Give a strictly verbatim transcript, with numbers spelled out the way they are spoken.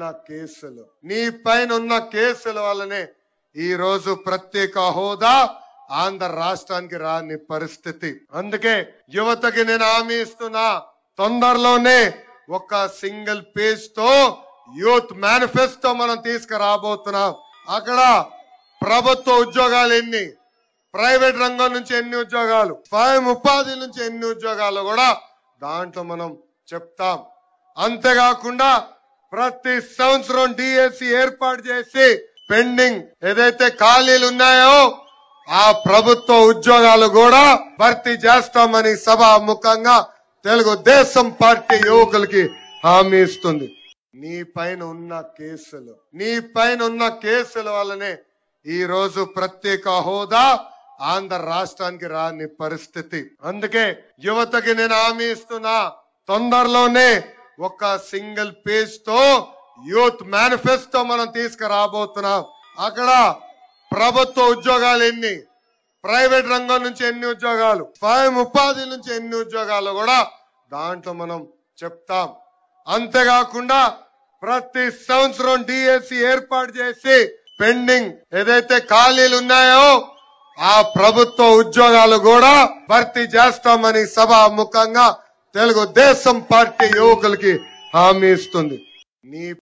ఉన్న కేసులు నీ పైన ఉన్న కేసుల వల్లనే ఈ రోజు ప్రత్యేక హోదా ఆంధ్ర రాష్ట్రానికి రాని పరిస్థితి. అందుకే యువతకి నేను హామీ ఇస్తున్నా, తొందరలోనే ఒక సింగిల్ పేజ్ తో యూత్ మేనిఫెస్టో మనం తీసుకురాబోతున్నాం. అక్కడ ప్రభుత్వ ఉద్యోగాలు ఎన్ని, ప్రైవేట్ రంగం నుంచి ఎన్ని ఉద్యోగాలు, స్వయం ఉపాధి నుంచి ఎన్ని ఉద్యోగాలు కూడా దాంట్లో మనం చెప్తాం. అంతేకాకుండా ప్రతి సంవత్సరం డిఎస్సి ఏర్పాటు చేసి పెండింగ్ ఏదైతే ఖాళీలు ఉన్నాయో ఆ ప్రభుత్వ ఉద్యోగాలు కూడా భర్తీ చేస్తామని సభాముఖంగా తెలుగుదేశం పార్టీ యువకులకి హామీ ఇస్తుంది. నీ పైన ఉన్న కేసులు నీ పైన ఉన్న కేసుల వల్లనే ఈ రోజు ప్రత్యేక హోదా ఆంధ్ర రాష్ట్రానికి రాని పరిస్థితి. అందుకే యువతకి నేను హామీ ఇస్తున్నా, తొందరలోనే ఒక సింగిల్ పేజ్ తో యూత్ మేనిఫెస్టో మనం తీసుకురాబోతున్నాం. అక్కడ ప్రభుత్వ ఉద్యోగాలు ఎన్ని, ప్రైవేట్ రంగం నుంచి ఎన్ని ఉద్యోగాలు, స్వయం ఉపాధి నుంచి ఎన్ని ఉద్యోగాలు కూడా దాంట్లో మనం చెప్తాం. అంతేకాకుండా ప్రతి సంవత్సరం డిఎస్సి ఏర్పాటు చేసి పెండింగ్ ఏదైతే ఖాళీలు ఉన్నాయో ఆ ప్రభుత్వ ఉద్యోగాలు కూడా భర్తీ చేస్తామని సభాముఖంగా తెలుగుదేశం పార్టీ యువకులకి హామీ ఇస్తుంది. నీ